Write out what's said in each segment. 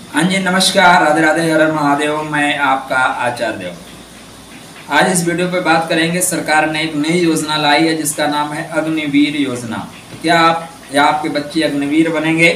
हाँ जी, नमस्कार, राधे राधे, हर हर महादेव। मैं आपका आचार्य देव। आज इस वीडियो पे बात करेंगे, सरकार ने एक नई योजना लाई है जिसका नाम है अग्निवीर योजना। तो क्या आप या आपके बच्चे अग्निवीर बनेंगे?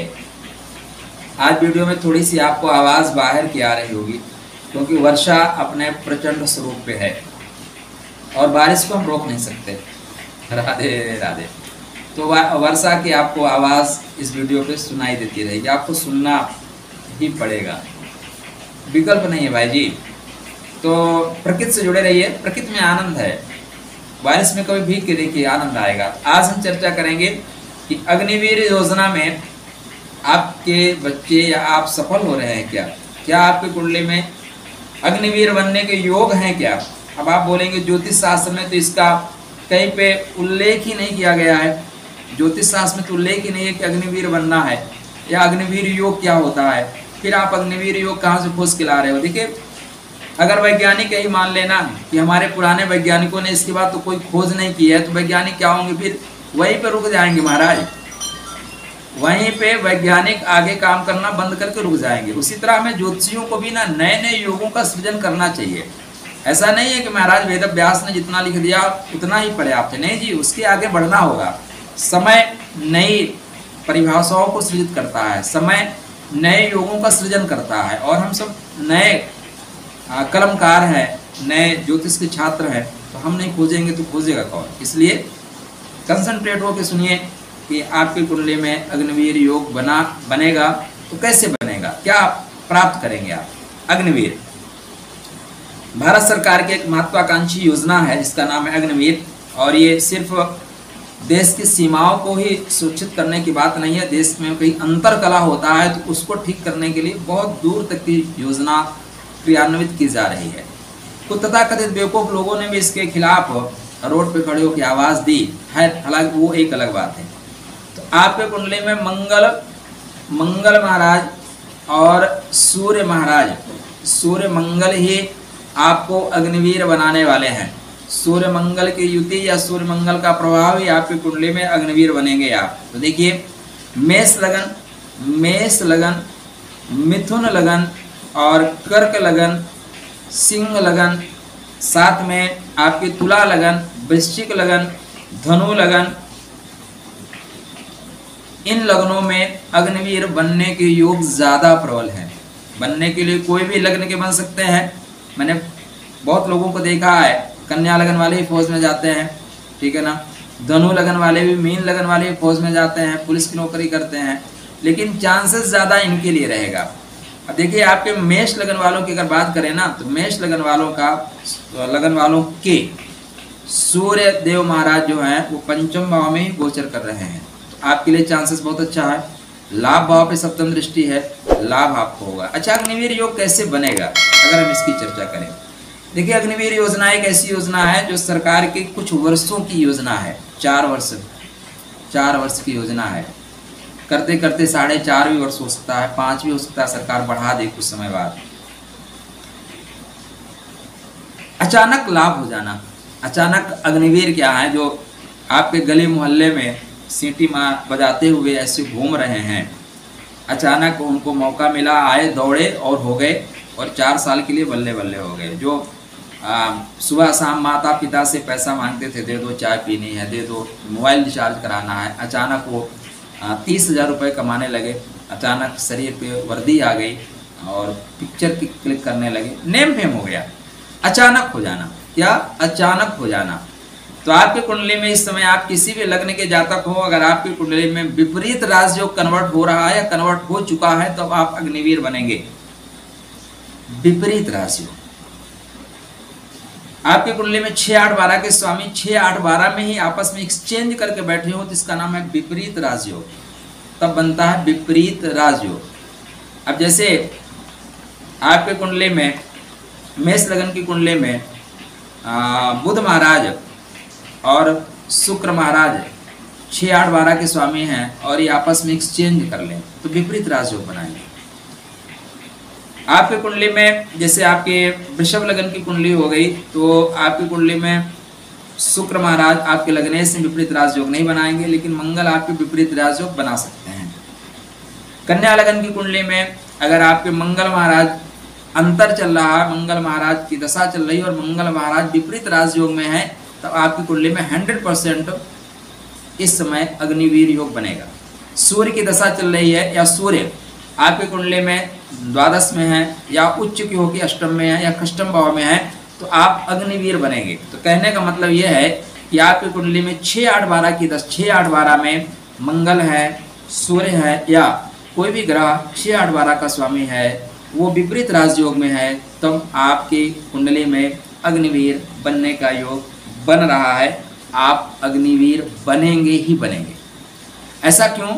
आज वीडियो में थोड़ी सी आपको आवाज़ बाहर की आ रही होगी क्योंकि वर्षा अपने प्रचंड स्वरूप पे है और बारिश को हम रोक नहीं सकते। राधे राधे। तो वर्षा की आपको आवाज़ इस वीडियो पे सुनाई देती रहेगी, आपको सुनना ही पड़ेगा, विकल्प नहीं है भाई जी। तो प्रकृति से जुड़े रहिए, प्रकृति में आनंद है। बारिश में कभी भीग के देखिए, आनंद आएगा। आज हम चर्चा करेंगे कि अग्निवीर योजना में आपके बच्चे या आप सफल हो रहे हैं क्या? क्या आपकी कुंडली में अग्निवीर बनने के योग हैं क्या? अब आप बोलेंगे ज्योतिष शास्त्र में तो इसका कहीं पे उल्लेख ही नहीं किया गया है। ज्योतिष शास्त्र में तो उल्लेख ही नहीं है कि अग्निवीर बनना है या अग्निवीर योग क्या होता है। फिर आप अग्निवीर योग कहाँ से खोज के ला रहे हो? देखिए, अगर वैज्ञानिक यही मान लेना कि हमारे पुराने वैज्ञानिकों ने इसके बाद तो कोई खोज नहीं की है, तो वैज्ञानिक क्या होंगे? फिर वहीं पे रुक जाएंगे महाराज। वहीं पे वैज्ञानिक आगे काम करना बंद करके रुक जाएंगे। उसी तरह हमें ज्योतिषियों को भी ना नए नए योगों का सृजन करना चाहिए। ऐसा नहीं है कि महाराज वेद व्यास ने जितना लिख दिया उतना ही पर्याप्त है, नहीं जी, उसके आगे बढ़ना होगा। समय नई परिभाषाओं को सृजित करता है, समय नए योगों का सृजन करता है, और हम सब नए कलमकार हैं, नए ज्योतिष के छात्र हैं। तो हम नहीं खोजेंगे तो खोजेगा कौन? इसलिए कंसंट्रेट होकर सुनिए कि आपकी कुंडली में अग्निवीर योग बनेगा तो कैसे बनेगा, क्या प्राप्त करेंगे आप? अग्निवीर भारत सरकार की एक महत्वाकांक्षी योजना है जिसका नाम है अग्निवीर। और ये सिर्फ देश की सीमाओं को ही सुरक्षित करने की बात नहीं है। देश में कहीं अंतर कला होता है तो उसको ठीक करने के लिए बहुत दूर तक की योजना क्रियान्वित की जा रही है। कुछ तथाकथित बेवकूफ लोगों ने भी इसके खिलाफ रोड पे खड़े होकर आवाज़ दी है, हालांकि वो एक अलग बात है। तो आपके कुंडली में मंगल महाराज और सूर्य मंगल ही आपको अग्निवीर बनाने वाले हैं। सूर्य मंगल की युति या सूर्य मंगल का प्रभाव ही आपकी कुंडली में अग्निवीर बनेंगे आप। तो देखिए, मेष लगन, मिथुन लगन और कर्क लगन, सिंह लगन, साथ में आपकी तुला लगन, वृश्चिक लगन, धनु लगन, इन लगनों में अग्निवीर बनने के योग ज़्यादा प्रबल हैं। बनने के लिए कोई भी लग्न के बन सकते हैं। मैंने बहुत लोगों को देखा है, कन्या लगन वाले ही फौज में जाते हैं, ठीक है ना। धनु लगन वाले भी, मीन लगन वाले भी फौज में जाते हैं, पुलिस की नौकरी करते हैं, लेकिन चांसेस ज़्यादा इनके लिए रहेगा। अब देखिए, आपके मेष लगन वालों की अगर बात करें ना, तो मेष लगन वालों के सूर्य देव महाराज जो हैं वो पंचम भाव में ही गोचर कर रहे हैं। तो आपके लिए चांसेस बहुत अच्छा है। लाभ भाव पे सप्तम दृष्टि है, लाभ आपको होगा। अच्छा, अग्निवीर योग कैसे बनेगा अगर हम इसकी चर्चा करें? देखिए, अग्निवीर योजना एक ऐसी योजना है जो सरकार की कुछ वर्षों की योजना है। 4 वर्ष की योजना है। करते करते 4.5 भी वर्ष हो सकता है, 5 भी हो सकता है, सरकार बढ़ा दे कुछ समय बाद। अचानक लाभ हो जाना। अचानक अग्निवीर क्या है? जो आपके गली मोहल्ले में सीटी बजाते हुए ऐसे घूम रहे हैं, अचानक उनको मौका मिला, आए, दौड़े और हो गए, और 4 साल के लिए बल्ले बल्ले हो गए। जो सुबह शाम माता पिता से पैसा मांगते थे, दे दो चाय पीनी है, दे दो मोबाइल रिचार्ज कराना है, अचानक वो 30,000 रुपये कमाने लगे। अचानक शरीर पे वर्दी आ गई और पिक्चर क्लिक करने लगे, नेम फेम हो गया। अचानक हो जाना। क्या? अचानक हो जाना। तो आपकी कुंडली में इस समय आप किसी भी लग्न के जातक हो, अगर आपकी कुंडली में विपरीत राजयोग कन्वर्ट हो रहा है या कन्वर्ट हो चुका है, तो आप अग्निवीर बनेंगे। विपरीत राजयोग आपकी कुंडली में 6, 8, 12 के स्वामी 6, 8, 12 में ही आपस में एक्सचेंज करके बैठे हो, तो इसका नाम है विपरीत राजयोग। तब बनता है विपरीत राजयोग। अब जैसे आपके कुंडली में मेष लगन की कुंडली में बुध महाराज और शुक्र महाराज 6, 8, 12 के स्वामी हैं और ये आपस में एक्सचेंज कर लें तो विपरीत राजयोग बनाएंगे। आपकी कुंडली में जैसे आपके वृषभ लगन की कुंडली हो गई, तो आपकी कुंडली में शुक्र महाराज आपके लगने से विपरीत राजयोग नहीं बनाएंगे, लेकिन मंगल आपके विपरीत राजयोग बना सकते हैं। कन्या लगन की कुंडली में अगर आपके मंगल महाराज अंतर चल रहा है, मंगल महाराज की दशा चल रही है और मंगल महाराज विपरीत राजयोग में है, तो आपकी कुंडली में 100% इस समय अग्निवीर योग बनेगा। सूर्य की दशा चल रही है या सूर्य आपकी कुंडली में द्वादश में है या उच्च की होगी अष्टम में है या कष्टम भाव में है, तो आप अग्निवीर बनेंगे। तो कहने का मतलब यह है कि आपकी कुंडली में 6, 8, 12 की 6, 8, 12 में मंगल है, सूर्य है या कोई भी ग्रह 6, 8, 12 का स्वामी है, वो विपरीत राजयोग में है, तब आपकी कुंडली में अग्निवीर बनने का योग बन रहा है। आप अग्निवीर बनेंगे ही बनेंगे। ऐसा क्यों?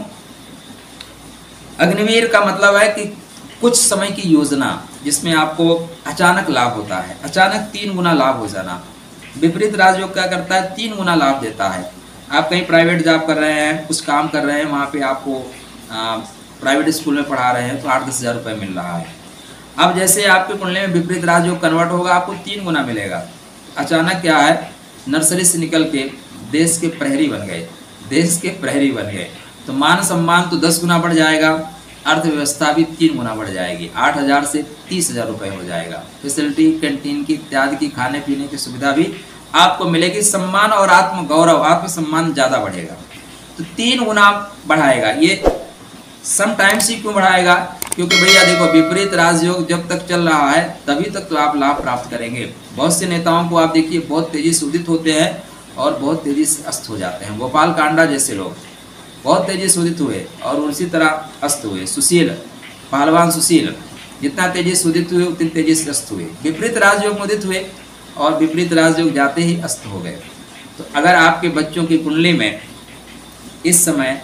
अग्निवीर का मतलब है कि कुछ समय की योजना जिसमें आपको अचानक लाभ होता है, अचानक 3 गुना लाभ हो जाना। विपरीत राजयोग क्या करता है? 3 गुना लाभ देता है। आप कहीं प्राइवेट जॉब कर रहे हैं, कुछ काम कर रहे हैं, वहाँ पे आपको प्राइवेट स्कूल में पढ़ा रहे हैं तो 8-10 हज़ार रुपये मिल रहा है। अब जैसे आपके कुंडली में विपरीत राजयोग कन्वर्ट होगा, आपको 3 गुना मिलेगा। अचानक क्या है, नर्सरी से निकल के देश के प्रहरी बन गए, देश के प्रहरी बन गए, तो मान सम्मान तो 10 गुना बढ़ जाएगा, अर्थव्यवस्था भी 3 गुना बढ़ जाएगी। 8,000 से 30,000 रुपये हो जाएगा। फैसिलिटी कैंटीन की इत्यादि की खाने पीने की सुविधा भी आपको मिलेगी। सम्मान और आत्मगौरव, आत्मसम्मान ज़्यादा बढ़ेगा, तो 3 गुना बढ़ाएगा। ये समटाइम्स ही क्यों बढ़ाएगा? क्योंकि भैया देखो, विपरीत राजयोग जब तक चल रहा है तभी तक तो आप लाभ प्राप्त करेंगे। बहुत से नेताओं को आप देखिए बहुत तेजी से उदित होते हैं और बहुत तेजी से अस्त हो जाते हैं। गोपाल कांडा जैसे लोग बहुत तेजी से उदित हुए और उसी तरह अस्त हुए। सुशील, पहलवान सुशील जितना तेजी से उदित हुए उतनी तेजी से अस्त हुए। विपरीत राजयोग में उदित हुए और विपरीत राजयोग जाते ही अस्त हो गए। तो अगर आपके बच्चों की कुंडली में इस समय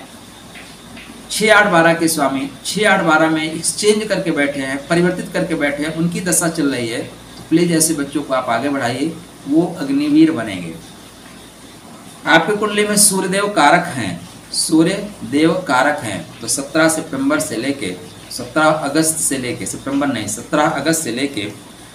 6, 8, 12 के स्वामी 6, 8, 12 में एक्सचेंज करके बैठे हैं, परिवर्तित करके बैठे हैं, उनकी दशा चल रही है, तो प्लीज़ ऐसे बच्चों को आप आगे बढ़ाइए, वो अग्निवीर बनेंगे। आपकी कुंडली में सूर्यदेव कारक हैं, सूर्य देव कारक हैं, तो 17 सितंबर से लेके 17 अगस्त से लेके 17 अगस्त से लेके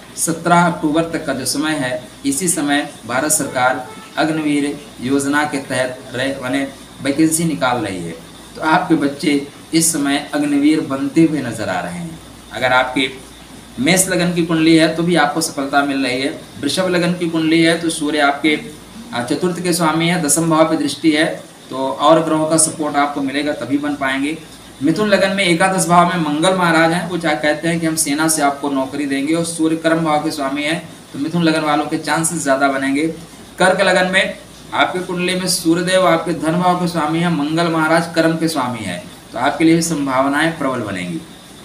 17 अक्टूबर तक का जो समय है, इसी समय भारत सरकार अग्निवीर योजना के तहत वैकेंसी निकाल रही है। तो आपके बच्चे इस समय अग्निवीर बनते हुए नजर आ रहे हैं। अगर आपकी मेष लगन की कुंडली है तो भी आपको सफलता मिल रही है। वृषभ लगन की कुंडली है तो सूर्य आपके चतुर्थ के स्वामी है, 10वें भाव पे दृष्टि है, तो और ग्रहों का सपोर्ट आपको मिलेगा तभी बन पाएंगे। मिथुन लगन में एकादश भाव में मंगल महाराज हैं, वो चाहे कहते हैं कि हम सेना से आपको नौकरी देंगे, और सूर्य कर्म भाव के स्वामी है, तो मिथुन लगन वालों के चांसेस ज़्यादा बनेंगे। कर्क लगन में आपके कुंडली में सूर्यदेव आपके धन भाव के स्वामी है, मंगल महाराज कर्म के स्वामी है, तो आपके लिए संभावनाएं प्रबल बनेंगी।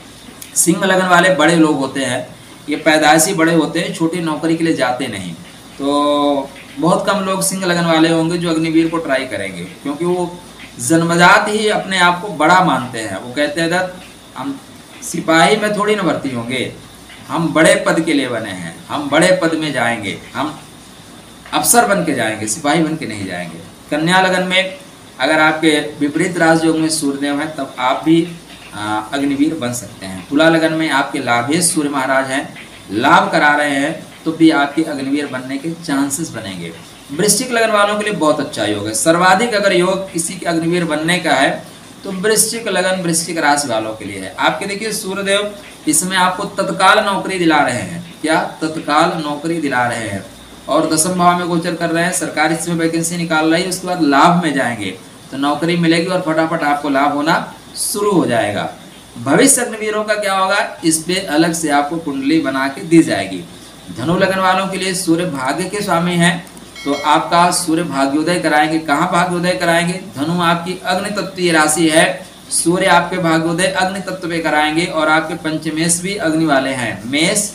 सिंह लगन वाले बड़े लोग होते हैं, ये पैदाइशी बड़े होते हैं, छोटी नौकरी के लिए जाते नहीं, तो बहुत कम लोग सिंह लगन वाले होंगे जो अग्निवीर को ट्राई करेंगे, क्योंकि वो जन्मजात ही अपने आप को बड़ा मानते हैं। वो कहते हैं दैट हम सिपाही में थोड़ी ना भर्ती होंगे, हम बड़े पद के लिए बने हैं, हम बड़े पद में जाएंगे, हम अफसर बन के जाएंगे, सिपाही बन के नहीं जाएंगे। कन्या लगन में अगर आपके विपरीत राजयोग में सूर्यदेव है तब आप भी अग्निवीर बन सकते हैं। तुला लगन में आपके लाभेश सूर्य महाराज हैं, लाभ करा रहे हैं, तो भी आपके अग्निवीर बनने के चांसेस बनेंगे। वृश्चिक लगन वालों के लिए बहुत अच्छा योग है। सर्वाधिक अगर योग किसी के अग्निवीर बनने का है तो वृश्चिक लगन वृश्चिक राशि वालों के लिए है। आपके देखिए सूर्यदेव इसमें आपको तत्काल नौकरी दिला रहे हैं, क्या तत्काल नौकरी दिला रहे हैं, और 10वें भाव में गोचर कर रहे हैं, सरकार इसमें वैकेंसी निकाल रही है, उसके बाद लाभ में जाएंगे तो नौकरी मिलेगी और फटाफट आपको लाभ होना शुरू हो जाएगा। भविष्य अग्निवीरों का क्या होगा, इस पे अलग से आपको कुंडली बना के दी जाएगी। धनु लगन वालों के लिए सूर्य भाग्य के स्वामी हैं, तो आपका सूर्य भाग्योदय कराएंगे। कहाँ भाग्योदय कराएंगे? धनु आपकी अग्नि तत्वीय राशि है, सूर्य आपके भाग्योदय अग्नि तत्व पे कराएंगे, और आपके पंचमेश भी अग्नि वाले हैं, मेष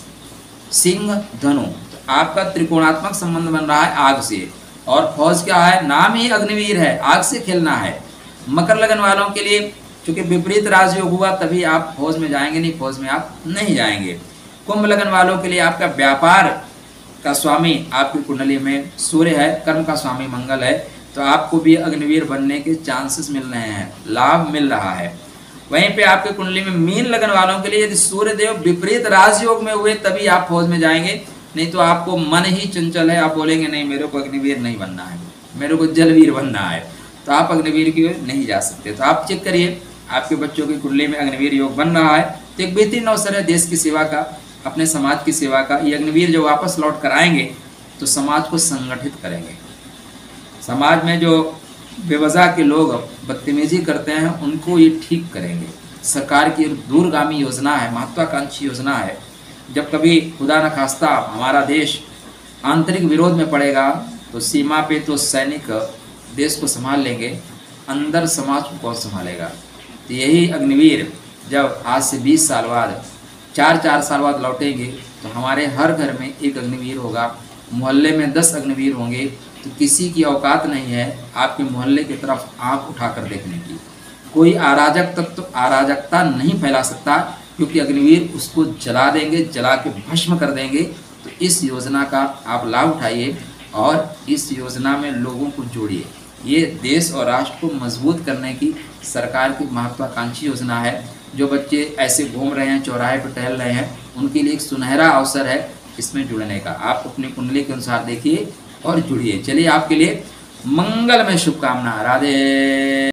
सिंह धनु, तो आपका त्रिकोणात्मक संबंध बन रहा है आग से, और फौज क्या है, नाम ही अग्निवीर है, आग से खेलना है। मकर लगन वालों के लिए क्योंकि विपरीत राजयोग हुआ तभी आप फौज में जाएंगे, नहीं फौज में आप नहीं जाएंगे। कुंभ लगन वालों के लिए आपका व्यापार का स्वामी आपकी कुंडली में सूर्य है, कर्म का स्वामी मंगल है, तो आपको भी अग्निवीर बनने के चांसेस मिल रहे हैं, लाभ मिल रहा है। वहीं पे आपके कुंडली में मीन लगन वालों के लिए यदि सूर्यदेव विपरीत राजयोग में हुए तभी आप फौज में जाएंगे, नहीं तो आपको मन ही चंचल है, आप बोलेंगे नहीं मेरे को अग्निवीर नहीं बनना है, मेरे को जलवीर बनना है, तो आप अग्निवीर की ओर नहीं जा सकते। तो आप चेक करिए आपके बच्चों की कुंडली में अग्निवीर योग बन रहा है तो एक बेहतरीन अवसर है देश की सेवा का, अपने समाज की सेवा का। ये अग्निवीर जो वापस लौट कर आएंगे तो समाज को संगठित करेंगे। समाज में जो बेवजह के लोग बदतमीजी करते हैं उनको ये ठीक करेंगे। सरकार की दूरगामी योजना है, महत्वाकांक्षी योजना है। जब कभी खुदा न खास्ता हमारा देश आंतरिक विरोध में पड़ेगा तो सीमा पे तो सैनिक देश को संभाल लेंगे, अंदर समाज को कौन संभालेगा। तो यही अग्निवीर जब आज से 20 साल बाद 4 साल बाद लौटेंगे तो हमारे हर घर में एक अग्निवीर होगा, मोहल्ले में 10 अग्निवीर होंगे। तो किसी की औकात नहीं है आपके मोहल्ले की तरफ आंख उठाकर देखने की। कोई अराजक तक तो अराजकता नहीं फैला सकता, क्योंकि अग्निवीर उसको जला देंगे, जला के भस्म कर देंगे। तो इस योजना का आप लाभ उठाइए और इस योजना में लोगों को जोड़िए। ये देश और राष्ट्र को मजबूत करने की सरकार की महत्वाकांक्षी योजना है। जो बच्चे ऐसे घूम रहे हैं, चौराहे पर टहल रहे हैं, उनके लिए एक सुनहरा अवसर है इसमें जुड़ने का। आप अपनी कुंडली के अनुसार देखिए और जुड़िए। चलिए आपके लिए मंगलमय शुभकामना। राधे।